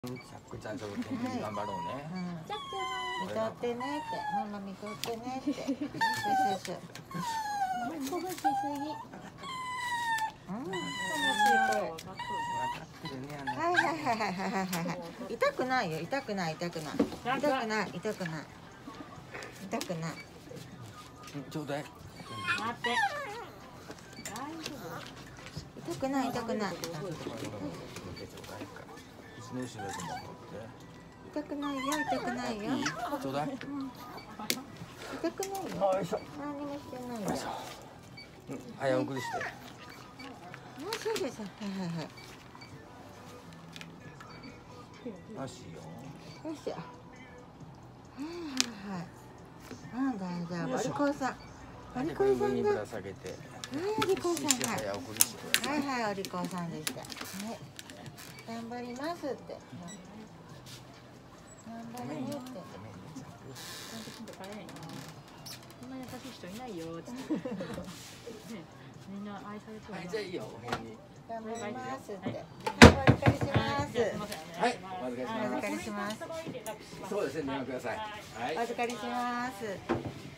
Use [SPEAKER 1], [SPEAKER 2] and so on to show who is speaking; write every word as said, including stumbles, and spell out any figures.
[SPEAKER 1] さくちゃんちょっと天気頑張ろうね。
[SPEAKER 2] ちゃっちゃん、見とってねって、ママ見とってねって。そうそうそう。こぼしすぎ。うん。はいはいはいはいはいはいはい。痛くないよ、痛くない痛くない。痛くない痛くない。痛くない。
[SPEAKER 1] ちょうだい。
[SPEAKER 3] 待って。
[SPEAKER 2] 痛くない痛くない。痛くないよ痛くないよ。
[SPEAKER 1] ちょうだい。
[SPEAKER 2] 痛くないよ。
[SPEAKER 1] よいしょ。
[SPEAKER 2] 何もしてないよ。
[SPEAKER 1] 早送りして。
[SPEAKER 2] あ、そうです。はいはいはい。
[SPEAKER 1] よしよ。
[SPEAKER 2] よいしょ。はいはいはい。なんだじゃあお利口さん。お利口さんだ。はいお利口さんはい。はいはいお利口さんでした。はい。頑張りますって。頑張りねって。
[SPEAKER 3] そんな優しい人いないよ。みんな愛されてる。
[SPEAKER 1] はいじゃあいいよお部屋に。
[SPEAKER 2] 頑張りますって。お預かりします。
[SPEAKER 1] はいお預かりします。
[SPEAKER 2] お預かりします。
[SPEAKER 1] そうですね電話ください。はい。
[SPEAKER 2] お預かりします。